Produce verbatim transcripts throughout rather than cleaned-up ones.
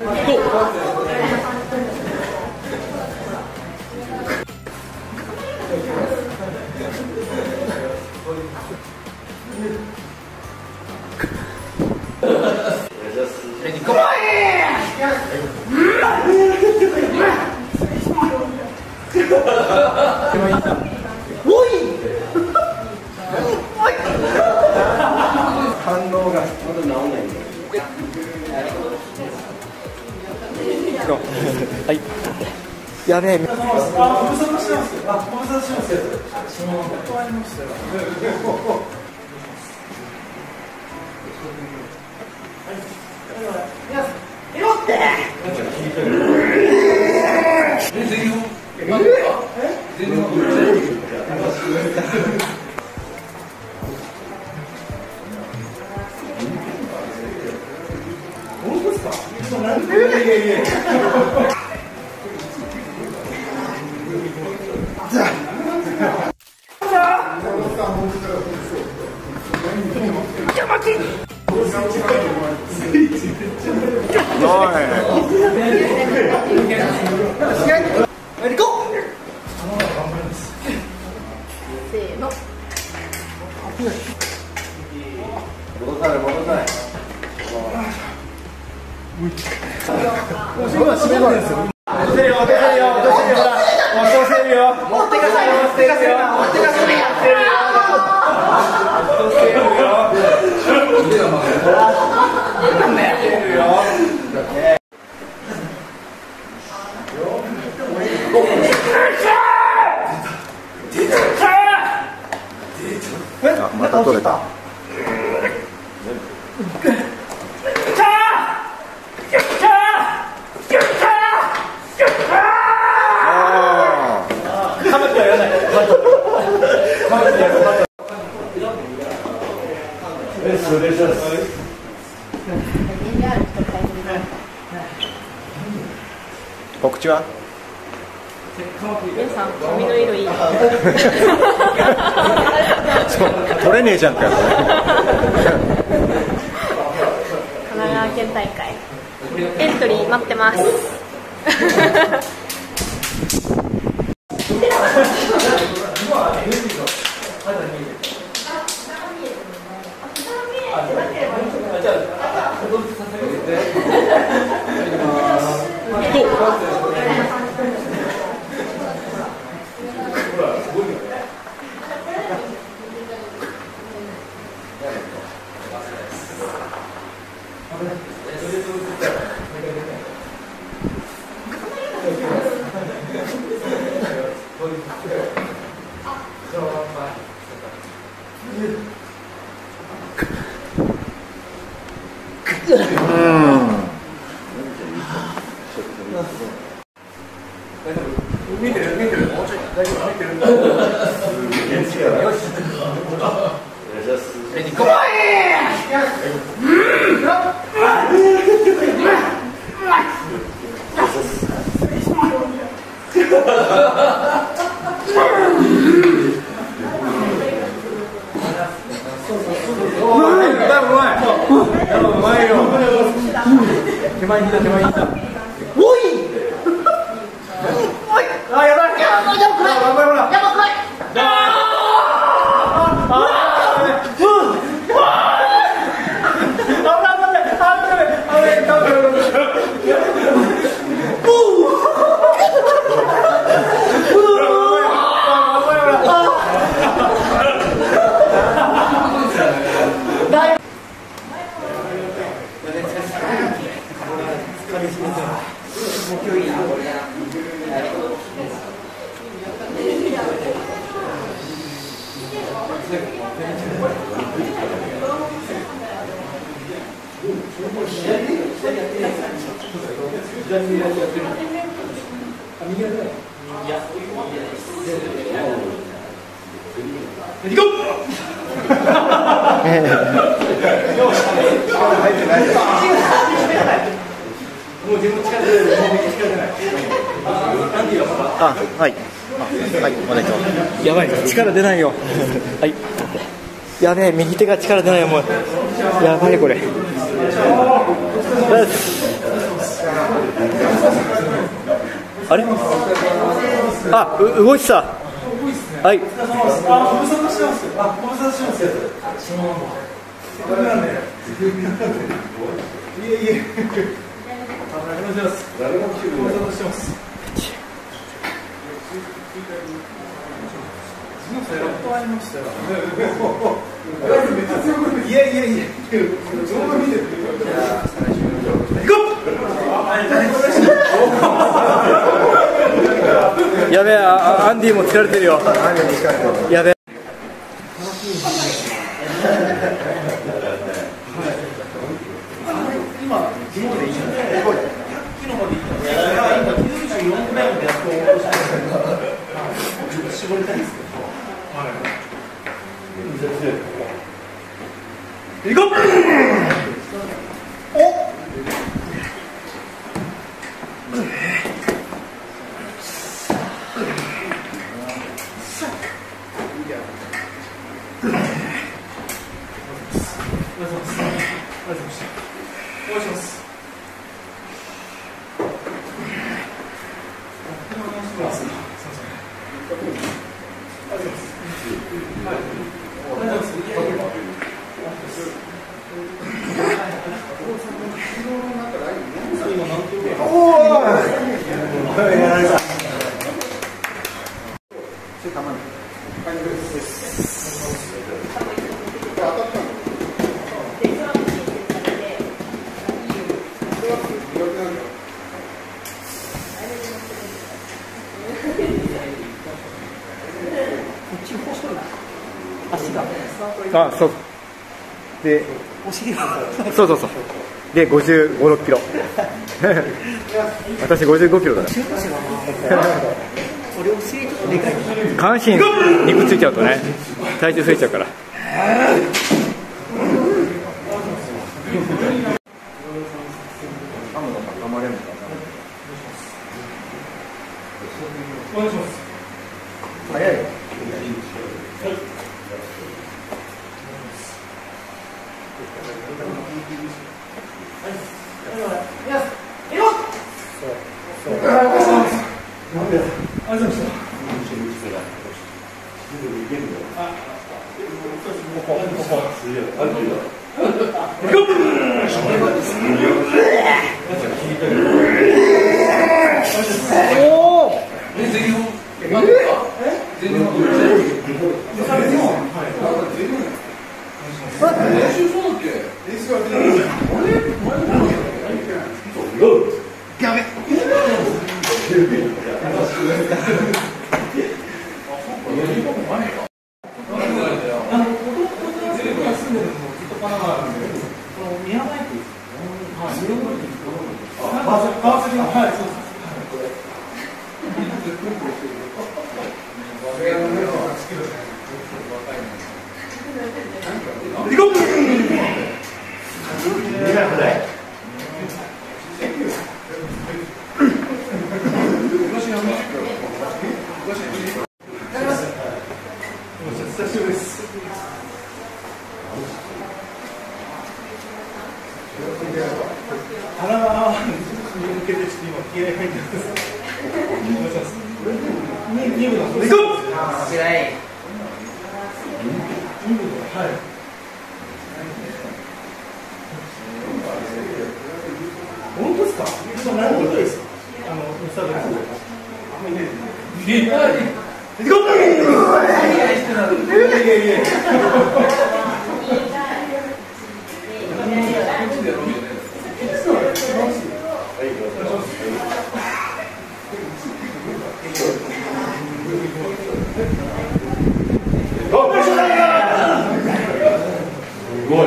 反応がまだ治んないんだよ。 はい。やべえ。 あ、ご無沙汰してます。あ、ご無沙汰してます。そのまま終わりましたよ。本当ですか？いやいやいや。戻さない戻さない。今締めるんですよ。落とせるよ落とせるよ落とせるよ落とせるよ持ってかさい持ってかせよ持ってかせよ落とせるよなんだよまた取れた。告知は？ 皆さん髪の色いい。 取れねえじゃんか。 神奈川県大会エントリー待ってます。見てる見てるもうちょい大丈夫見てるんだ。よし。レディーゴー。手前にいた手前にいた。おい。あ、やばい。やばい。やばい。やばい。やばい。 あ、はい。あ、はい、お願いします。やばい、力出ないよ。はい。やべえ、右手が力出ないよ、もう。やばい、これ。よし。 あれあ、う動いてた。はい。 あ、ご無沙汰してます。あ、ご無沙汰してます。せっかくなんで。いえいえ。ありがとうございます。誰も来てご無沙汰してます。やっと会いましたよ。いやいやいや。 やべえ、あアンディも疲れてるよ。やべえ。 行こう。 あ、そう。で、そうそうそう。で、ごじゅうご、ろっキロ。私ごじゅうごキロだから。下半身肉ついちゃうとね、体重ついちゃうから。 早い。本当ですか？何人ぐらいですか？あの、スタートです。いやいやいや。すごい。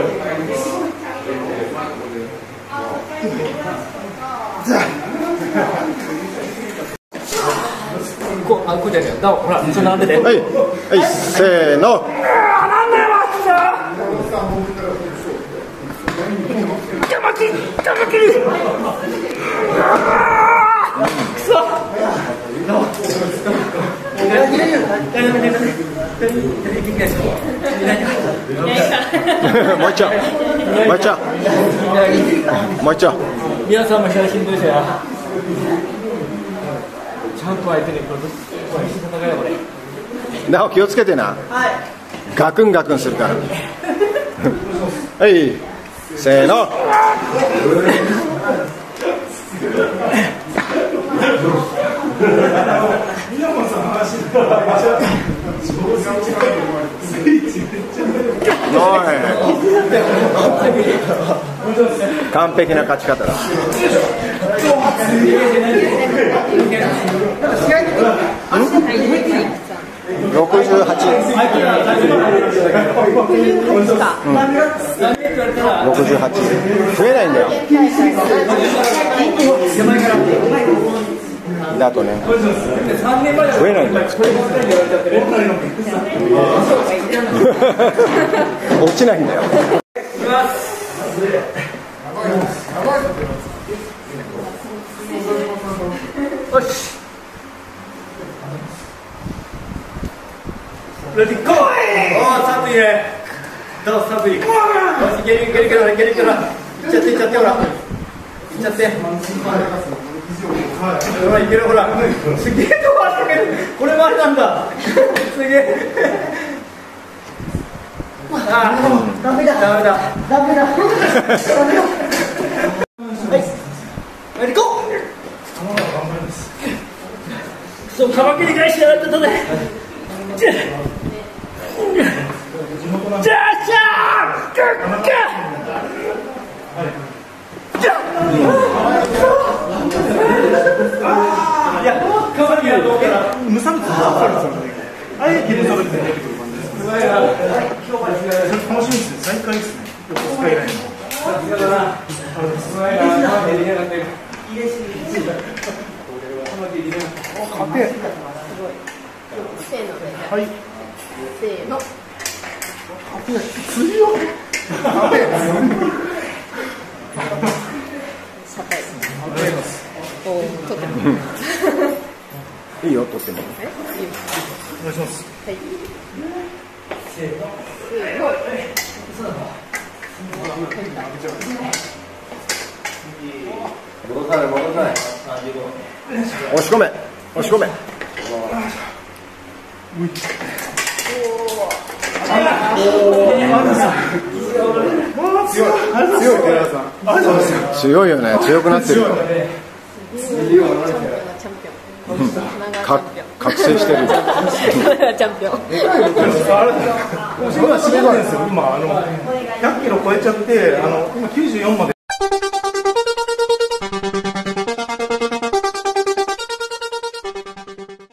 こう、あ、こうじゃねえよ。だ、ほら、それ並んでて。 はい、はい、せーの。 並んでました。気持ちいい、気持ちいい。くそ。 もう一丁。もう一丁。もう一丁。 皆さんも写真どうしたよ。 ゃんと相手にこれ戦いだこれ。 なお気をつけてな。ガクンガクンするから。はい、せーの。おい、完璧な勝ち方だ。ろくじゅうはち、ろくじゅうはち、増えないんだよ。だとね、増えないんだよ。落ちないんだよ。 よし。レディーゴー。おー、寒いね。どう寒い。よし、いけるいけるいけるいけるいける。いっちゃっていっちゃってほら。いっちゃって。ほらいけるほら。すげえとこあるけど、これもあれなんだ。すげえ。ああ、ダメだ。ダメだ。ダメだ。はい。レディーゴー。そう、カマキリ返しやられてたね。じゃあじゃあじゃあいや、カマキリはどうかな。無差別のあれ、無差別で出てくる感じです。楽しみですね。再開ですね。スカイラインの。勝て。 せーので。 はい。 せーの。 強い。 おお、取っても。 いいよ、取っても。 え、いいよ。 お願いします。 はい。せーの。 戻さない、戻さない。押し込め、押し込め。強いよね、強くなってるよ。か覚醒してる。 チャンピオン。 今締めるんですよ。今あのひゃっキロ超えちゃって、あの今きゅうじゅうよんまで。